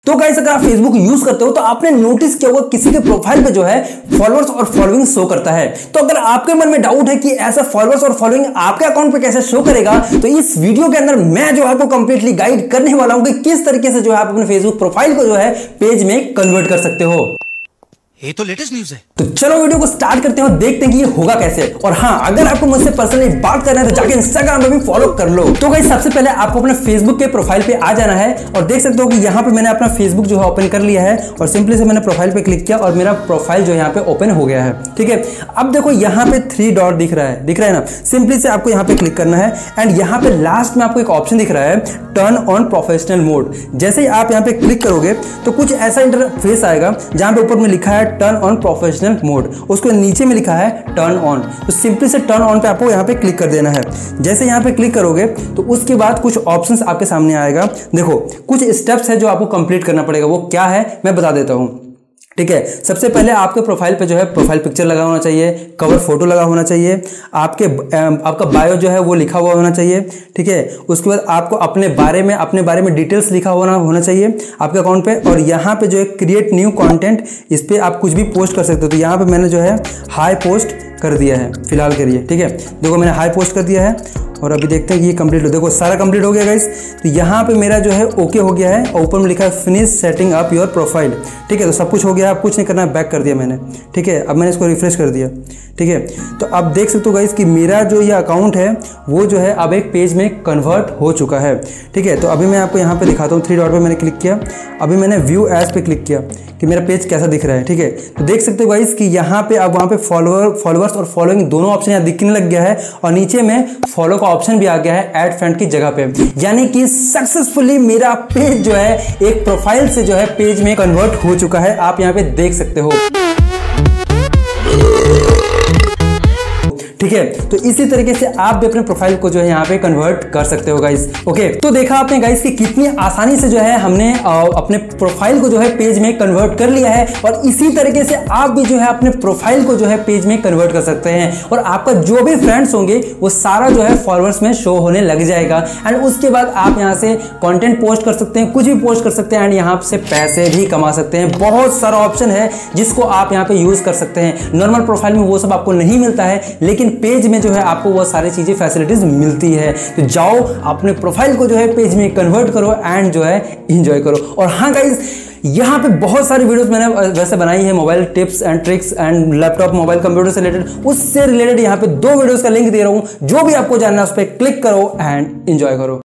तो गाइस अगर आप फेसबुक यूज करते हो तो आपने नोटिस किया होगा किसी के प्रोफाइल पे जो है फॉलोअर्स और फॉलोइंग शो करता है। तो अगर आपके मन में डाउट है कि ऐसा फॉलोअर्स और फॉलोइंग आपके अकाउंट पे कैसे शो करेगा, तो इस वीडियो के अंदर मैं जो है आपको कंप्लीटली गाइड करने वाला हूं कि किस तरीके से जो है आप अपने फेसबुक प्रोफाइल को जो है पेज में कन्वर्ट कर सकते हो। ये तो लेटेस्ट न्यूज़ है। तो चलो वीडियो को स्टार्ट करते हैं और देखते हैं कि ये होगा कैसे। और हाँ, अगर आपको मुझसे पर्सनली बात करना है तो जाके इंस्टाग्राम पे भी फॉलो कर लो। तो गाइस सबसे पहले आपको अपने फेसबुक के प्रोफाइल पे आ जाना है और देख सकते हो कि यहाँ पे मैंने अपना फेसबुक जो है ओपन कर लिया है और सिंपली से मैंने प्रोफाइल पे क्लिक किया और मेरा प्रोफाइल जो है यहाँ पे ओपन हो गया है। ठीक है, अब देखो यहाँ पे 3 डॉट दिख रहा है ना। सिंपली से आपको यहाँ पे क्लिक करना है एंड यहाँ पे लास्ट में आपको एक ऑप्शन दिख रहा है टर्न ऑन प्रोफेशनल मोड। जैसे ही आप यहाँ पे क्लिक करोगे तो कुछ ऐसा इंटरफेस आएगा जहाँ पे ऊपर में लिखा है टर्न ऑन प्रोफेशनल मोड, उसको नीचे में लिखा है टर्न ऑन। तो सिंपली से टर्न ऑन पे आपको यहाँ पे क्लिक कर देना है। जैसे यहाँ पे क्लिक करोगे तो उसके बाद कुछ ऑप्शंस आपके सामने आएगा। देखो कुछ स्टेप्स है जो आपको कंप्लीट करना पड़ेगा, वो क्या है मैं बता देता हूँ। ठीक है, सबसे पहले आपके प्रोफाइल पे जो है प्रोफाइल पिक्चर लगा होना चाहिए, कवर फोटो लगा होना चाहिए, आपका बायो जो है वो लिखा हुआ होना चाहिए। ठीक है, उसके बाद आपको अपने बारे में डिटेल्स लिखा होना चाहिए आपके अकाउंट पे। और यहाँ पे जो है क्रिएट न्यू कंटेंट, इस पर आप कुछ भी पोस्ट कर सकते हो। तो यहाँ पे मैंने जो है हाई पोस्ट कर दिया है फिलहाल के लिए। ठीक है, देखो मैंने हाई पोस्ट कर दिया है और अभी देखते हैं कि ये कंप्लीट हो। देखो सारा कंप्लीट हो गया गाइस। तो यहाँ पे मेरा जो है ओके हो गया है और ऊपर में लिखा है finish setting up your profile. ठीक है, तो सब कुछ हो गया, अब कुछ नहीं करना है, बैक कर दिया मैंने। ठीक है, अब मैंने इसको रिफ्रेश कर दिया। ठीक है, तो अब देख सकते हो गाइस कि मेरा जो ये अकाउंट है वो जो है अब एक पेज में कन्वर्ट हो चुका है। ठीक है, तो अभी मैं आपको यहाँ पे दिखाता हूँ। 3 डॉट पे मैंने क्लिक किया, अभी मैंने व्यू एज पे क्लिक किया कि मेरा पेज कैसा दिख रहा है। ठीक है, तो देख सकते हो गाइस कि यहाँ पे अब वहाँ पे फॉलोअर्स और फॉलोइंग दोनों ऑप्शन यहाँ दिखने लग गया है और नीचे में फॉलो का ऑप्शन भी आ गया है ऐड फ्रेंड की जगह पे। यानी कि सक्सेसफुली मेरा पेज जो है एक प्रोफाइल से जो है पेज में कन्वर्ट हो चुका है, आप यहाँ पे देख सकते हो। ठीक है, तो इसी तरीके से आप भी अपने प्रोफाइल को जो है यहाँ पे कन्वर्ट कर सकते हो गाइस। ओके, तो देखा आपने गाइस कि कितनी आसानी से जो है हमने अपने प्रोफाइल को जो है पेज में कन्वर्ट कर लिया है और इसी तरीके से आप भी जो है अपने प्रोफाइल को जो है पेज में कन्वर्ट कर सकते हैं और आपका जो भी फ्रेंड्स होंगे वो सारा जो है फॉलोअर्स में शो होने लग जाएगा। एंड उसके बाद आप यहाँ से कंटेंट पोस्ट कर सकते हैं, कुछ भी पोस्ट कर सकते हैं एंड यहाँ से पैसे भी कमा सकते हैं। बहुत सारा ऑप्शन है जिसको आप यहाँ पे यूज कर सकते हैं। नॉर्मल प्रोफाइल में वो सब आपको नहीं मिलता है, लेकिन पेज में जो है आपको वो सारी चीजें फैसिलिटीज मिलती है। तो जाओ अपने प्रोफाइल को जो है पेज में कन्वर्ट करो एंड जो है एंजॉय करो। और हाँ गाइस, यहाँ पे बहुत सारी वीडियोस मैंने वैसे बनाई है mobile tips and tricks and laptop mobile computer से रिलेटेड। उससे रिलेटेड यहाँ पे 2 वीडियोस का लिंक दे रहा हूँ, जो भी आपको जानना है उस पर क्लिक करो एंड एंजॉय करो।